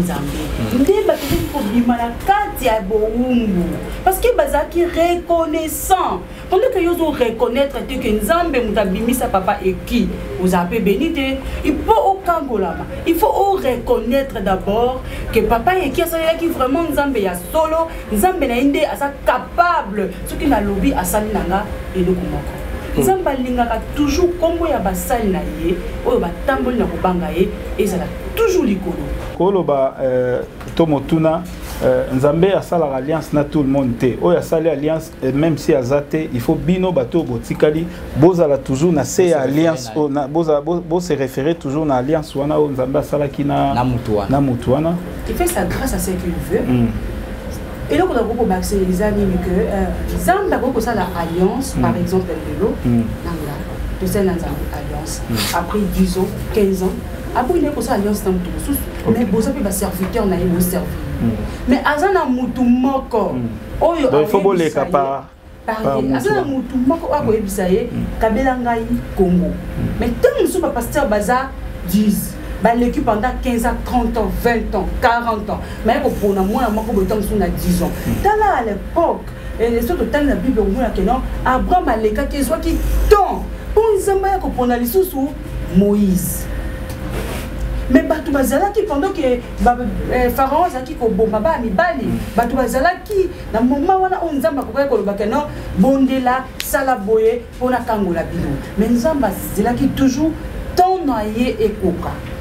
Parce que Bazaki reconnaissant. Pendant que vous reconnaître que Nzambe Mutabimi sa papa et qui vous avez béni, il faut au Kangolama. Il faut reconnaître d'abord que papa et qui a qui vraiment Nzambe ya solo, Nzambe na inde asa capable. Ce qui n'a lobby à Salinanga et le Kumoko. Nzamba lingaka toujours kombo ya basali na ye, oyo batamboli na kobanga ye, et ça toujours likolo. Koloba euh tomotuna euh, Nzambe a sala alliance na tout le monde te. Oyo sala alliance même si azate, il faut bino bato botikali, bozala toujours na se alliance o na boza bo se référer toujours na alliance wana o Nzambe sala kina na mutuana. Na mutuana. Il fait ça grâce à ce qu'il veut. Mm. Et donc, on a beaucoup d'accès les amis, mais que Zamba a beaucoup ça l'alliance, par exemple, le vélo, de cette alliance. Après dix ans, quinze ans, après il y a une alliance dans tout. Mais vous avez des serviteurs, on a eu servir. Mais Azana Moutou Moko, il faut les capables. Azana Moutou Moko, à quoi Bisaye, Kabelangaï, Congo. Mais tant que nous pasteur Baza disent. L'équipe pendant quinze ans, trente ans, vingt ans, quarante ans. Mais pour nous, moi, on a dix ans. Dans à l'époque, et les autres temps, la Bible, on a dit Abraham a les cas qui soit qui tombe. Pour nous, on a dit Moïse. Mais Batou Bazala qui pendant que Pharaon a dit que Baba mi bali, Batou Bazala qui dans le moment où on a dit que non, Bondela, Salaboye, on a Kangola Bilo. Mais nous avons dit toujours tant noyé et coca.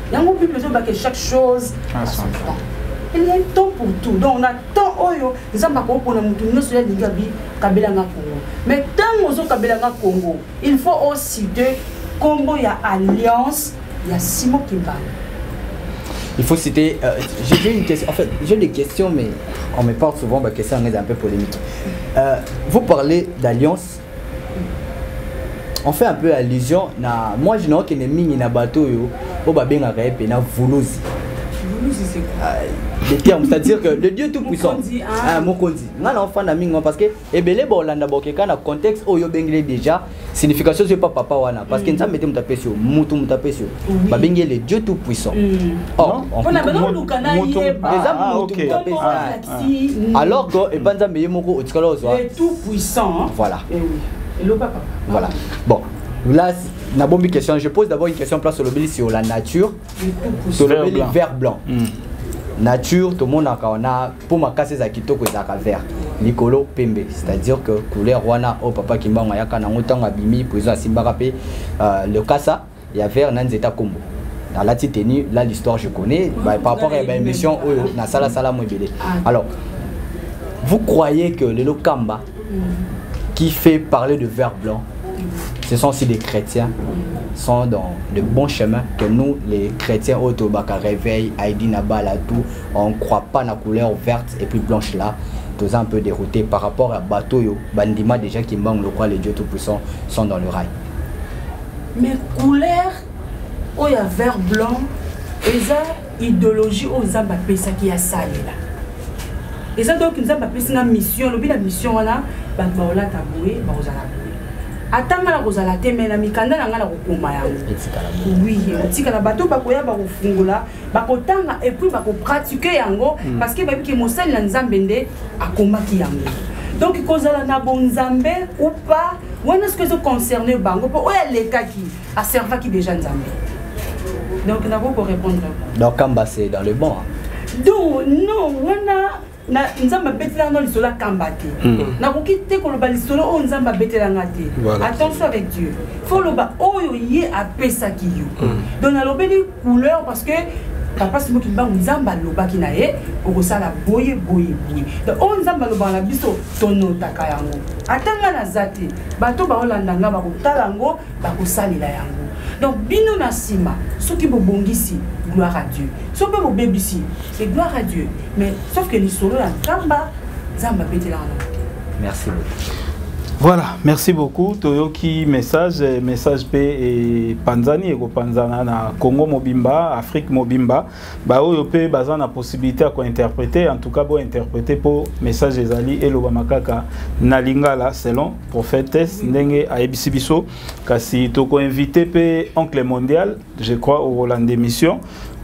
Il y a un Bible que chaque chose a son temps. Il y a un temps pour tout. Donc on a temps oyo, nous avons pas pour nous nous sur les Gabi Kabila Congo. Mais tant nous Kabila Congo, il faut aussi de Congo il y a alliance, il y a Simon Kimba. Il faut citer, euh, j'ai une question, en fait j'ai des questions mais on me parle souvent de questions un peu polémiques. Euh, vous parlez d'alliance, on fait un peu allusion, na, moi je n'ai aucun ennemi na bateau yo, au babé na rep et na voulosi. Voulosi c'est quoi? Des termes, c'est-à-dire que le Dieu tout-puissant, ah Mokondi, on enfant d'aming parce que ebele bolanda bokeka na contexte où yo bengle déjà signification c'est pas papa wana parce que nous mettons mutapé sur mutu mutapé sur ba bengle le Dieu tout-puissant. Oh, on a besoin de lukana yeba. Alors que ebanza meye moko otikala ozwa. Le tout-puissant. Voilà. Et oui. Et le papa. Voilà. Bon, là na bombe question, je pose d'abord une question place sur le béli sur la nature. Sur le béli vert blanc. Nature, tout le monde a pour ma casse à kitoko ezaka vert. Nicolo pembe, c'est-à-dire que couleur wana au papa qui m'a yaka na ngotang abimi président Simbara pe le kasa il y a vert nanzeta kombo. Dans la tenue, là l'histoire je connais, bah, par rapport à l'émission na sala sala mobile. Alors, vous croyez que le Lokamba qui fait parler de vert blanc, ce sont aussi des chrétiens, sont dans le bon chemin que nous, les chrétiens, au Tobaka réveil, Aïdi Nabala, tout, on ne croit pas dans la couleur verte et puis blanche là, tous un peu déroutés par rapport à Batoyo, Bandima déjà qui manquent le roi, les dieux tout-puissants sont dans le rail. Mais couleur, où il y a vert blanc, et ça, idéologie, où ils ont appelé ça qui a salé là. Et ça, donc, ils ont appelé ça une mission, le but de la mission là, bah, on l'a taboué, bah, on l'a atanga la kozala te mais na mikanda na nga na kokoma yango oui tika na bato bakoya bakofungola bakotanga et puis bakopratiquer yango parce que babi ke mosali na nzambe nde akomaki yango donc kozala na bonzambe ou pas wana ce que ça concerne bango po oya lekaki a servaki déjà nzambe donc na ko répondre donc Kamba c'est dans le bon donc non wana na nzamba betela no lisola kambate na kokite ko loba lisolo o nzamba betela ngate attention avec Dieu faut loba oyo ye apesa ki yo donc na lobeli couleur parce que papa simo ki ba nzamba loba ki na ye okosala boye boye boye donc o nzamba loba na biso tono takayango atanga na zate bato ba olanda nga ba kotala ngo ba kosalela yango donc bino na sima soki bo bongisi gloire à Dieu. Sauf que mon bébé ici, c'est gloire à Dieu. Mais sauf que les solos là, Kamba, Zamba pété là. Merci beaucoup. Voilà, merci beaucoup. Toyoki message, message P et Panzani et Panzana na Congo Mobimba, Afrique Mobimba. Bah oyo pe bazan la possibilité à quoi interpréter, en tout cas bon interpréter pour message des ali et lobamakaka na lingala selon prophétesse ndenge a ebisibiso kasi toko invité pe oncle mondial, je crois au Roland d'émission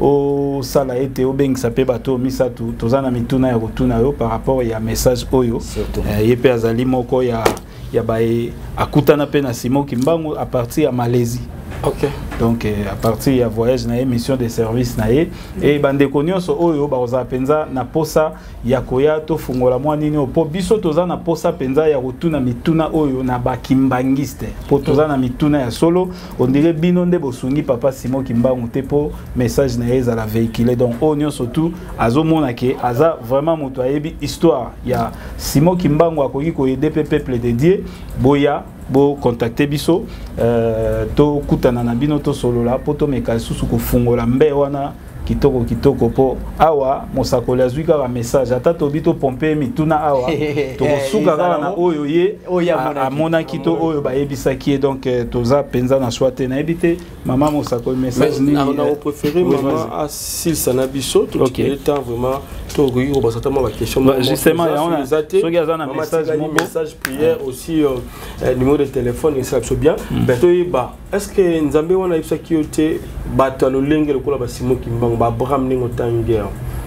au sala été au beng sapé bato misatu tozana mituna ya rotuna yo par rapport ya message oyo yepe azali moko ya ya bae akutana pe na Simon Kimbangu à partir à Malaisie. OK. Donc euh, à partir ya voyage na émission de service na ye et bande konyoso oyo ba oza penza na posa ya koya to fungola mwa nini po biso toza na posa penza ya rotuna mituna oyo na bakimbangiste po toza na mituna ya solo on dirait bino nde bosungi papa Simon Kimbangu te po message na ye za la véhiculer donc onyo surtout azomona ke aza vraiment moto ayebi histoire ya Simon Kimbangu akoki ko aider peuple de Dieu boya bo contacter biso euh to kutana na bino to solo la poto meka susu ko fungola mbe wana kitoko kitoko po awa mosakoli azwika ka message ata to bito pompe mituna awa to suka kala na oyo ye a mona kito oyo ba yebisaki donc toza penza na swate na ebité maman mosakoli message ni on a préféré maman à sil sanabiso tout le temps vraiment to ko ba satama ba question justement ya on a so gaza na message mon message prière aussi numéro de téléphone et ça bien ben to ba est-ce que nzambe wana ibisaki yote batalo lengelo kola ba Simon Kimbangu ba Abraham ningo tangero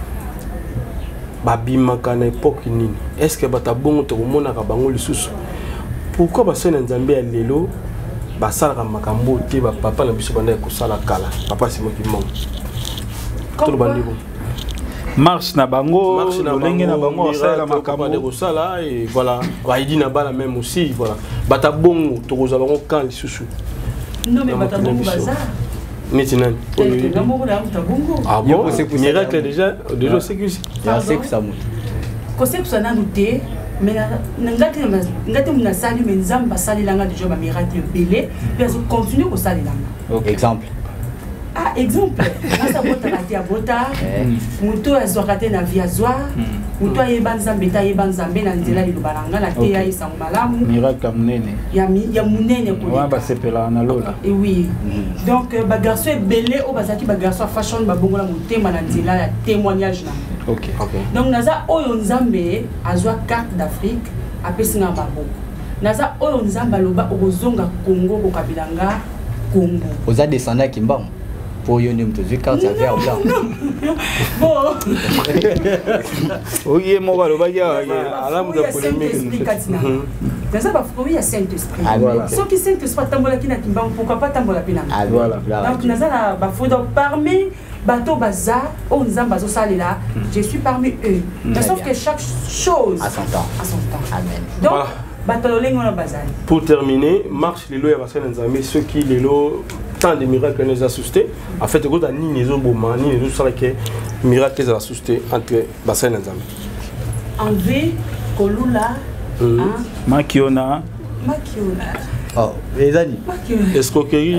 ba bimaka na époque nini est-ce que batabongo to mona ka bango lisusu pourquoi ba sena nzambe ya lelo ba sala makambo te ba papa na biso bana ko sala kala papa Simon Kimbangu to lo bandibo marche na bango lolenge na bango sala makambo de sala et voilà ba idi na bala même aussi voilà batabongo to kozala bango kan lisusu non mais batabongo bazar Nitinani. Ah bon, miracle déjà, déjà c'est que c'est que ça monte. Conseil que ça n'a noté, mais ngati ngati muna sali mais nzamba sali langa déjà ba miracle belé, puis continue ko sali langa. Exemple. Ah, exemple, nasa bota la tia bota, muto azwakate na via zwa, muto ayebanza mbeta yebanza mbe na nzela lilubalanga la tia isa malamu. Miracle munene. Ya mi ya munene ko. Wa ba sepela na lola. Et oui. Donc ba garçon est belé au bazaki ba garçon fashion ba bongola mutema na nzela ya témoignage na. OK. OK. Donc naza oyo nzambe azwa carte d'Afrique apesinga babo. Naza oyo nzamba loba okozonga Congo ko kabilanga Congo. Oza descendant Kimbangu. Pour y aller, tu carte à faire blanc. Bon. Oui, moi, je vais aller à l'âme de polémique. Dans ça, il y a Saint-Esprit. Ceux qui Saint-Esprit, tambola qui n'a pas, pourquoi pas tambola pina. Voilà. Donc, nous avons bah donc parmi bateau bazar, on nous a basé ça là. Je suis parmi eux. Mais sauf que chaque chose à son temps. À son temps. Amen. Donc. Pour terminer, marche les lois et ceux qui les lois tant de miracles nous a suscité. En fait, il y a ni les autres moments ni les autres miracles qui ont suscité entre bassin et Nzambe. En V, Kolula, Makiona. Makiona. Oh, les amis. Escroquerie.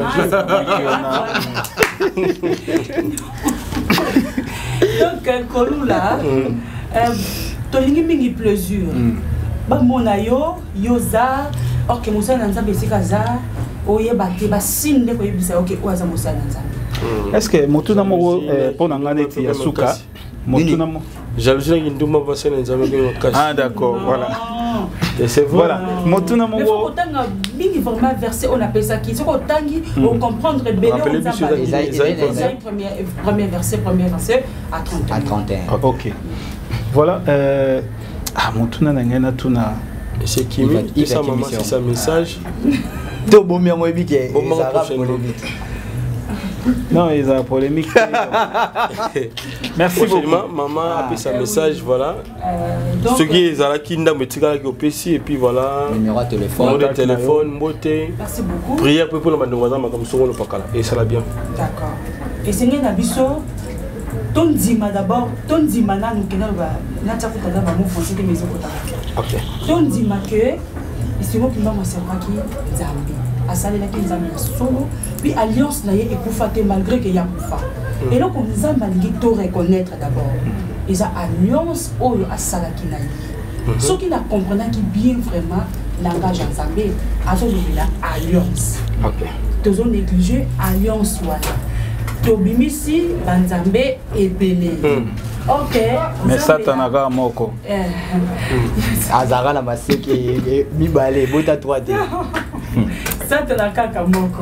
Donc, Kolula, Tolingi Mingi Pleasure. Ba mona yo yoza ok musa na nzambe sikaza oyeba te ba sinde ko yebisa ok oza musa na nzambe. Est-ce que motuna mo pona ngane ti asuka motuna mo jalousie ngi nduma ba sene nzambe ko kashi. Ah d'accord, voilà. Et c'est voilà. Motuna mo go tanga mingi vraiment verset on appelle ça qui soko tangi on comprendre belé on nzambe. Isaïe premier premier verset premier verset à trente. À trente et un. OK. Voilà euh ah, mon tuna n'engena tuna. C'est qui il ça maman c'est sa message. To bon bien moi bi que ça polémique. Non, ils ont polémique. Merci beaucoup. Maman a fait sa message voilà. Ce qui est à la kinda metika qui au P C et puis voilà. Numéro de téléphone. Numéro de téléphone, beauté. Merci beaucoup. Prière pour le mademoiselle comme son le pakala et ça va bien. D'accord. Et c'est ngena biso Tondima d'abord, Tondima na nous kena ba na tsaku kaza ba mo français de maison kota. OK. Tondima que isimo ki mama serva ki Nzambe. Asale la ki Nzambe na solo, puis alliance na ye ekufa te malgré que ya kufa. Et donc on Nzamba lingi to reconnaître d'abord. Ils a alliance oyo asala ki na ye. Ceux qui la comprennent qui bien vraiment langage Nzambe, azo la alliance. OK. Tozo négliger alliance wala. Tobimisi banzambe ebele. OK. Mais satanaka moko. Azara la maseke mibale bota trois D. Satanaka moko.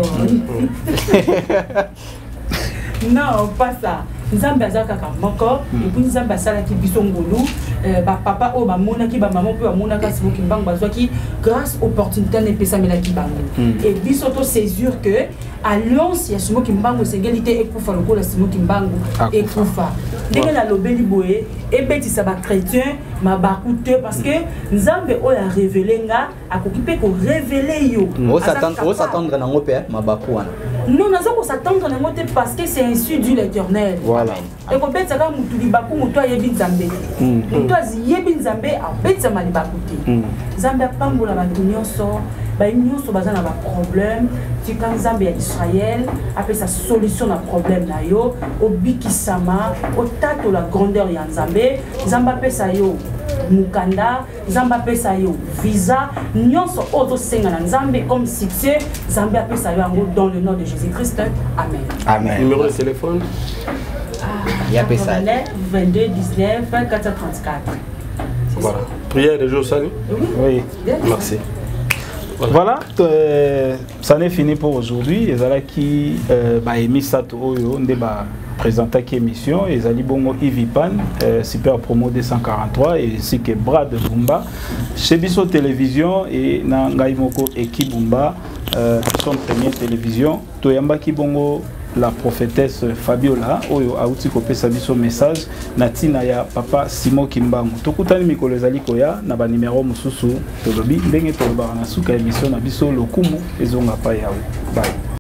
Non, pas ça. Nzambe azaka moko et puis Nzambe asala ki bisongolu ba papa o ba mona ki ba maman pe ba mona ka simo ki mbang bazwa ki grâce opportunité ne pesa mela ki bango. Et bisoto saisir que alliance ya simo ki mbango sengalité ekufa lokola simo ki mbango ekufa. Ndenge na lobeli boye ebetisa ba chrétien ma bakute parce que Nzambe o ya révéler nga akokipe ko révéler yo. O s'attendre o s'attendre na ngope ma baku wana. Non, nous avons s'attendre à monter parce que c'est ainsi dit l'Éternel. Voilà. Et qu'on peut dire que nous tous les bakou nous toi yebi Nzambe. Nous toi yebi Nzambe en fait ça m'a bakuté. Nzambe pambola ba nyonso, ba nyonso baza na ba problème, ti kan Nzambe ya Israël, après sa solution na problème na yo, obikisama, au tato la grandeur ya Nzambe, Nzamba pesa yo mukanda, Nzamba pesa yo visa, nyonso auto senga na Nzambe comme succès, Nzambe pesa yo en dans le nom de Jésus-Christ. Amen. Amen. Numéro de téléphone. Il y a pesa vingt-deux dix-neuf quatre cent trente-quatre. Voilà. Prière de jour salut. Oui. Merci. Voilà, voilà euh, ça n'est fini pour aujourd'hui. Et là qui bah émis ça oyo ndeba présenter qui émission et Zali Bongo Ivipan euh, super promo deux cent quarante-trois et ainsi que Brad Bumba chez Bisso Télévision et na ngai moko équipe Bumba euh, son première télévision Toyamba ki Bongo la prophétesse Fabiola oyo auti kopesa biso message na tina ya papa Simon Kimbangu tokutani mikolo ezali koya na ba numéro mususu tolobi ndenge toloba na suka émission na biso lokumu ezonga pa yawe bye.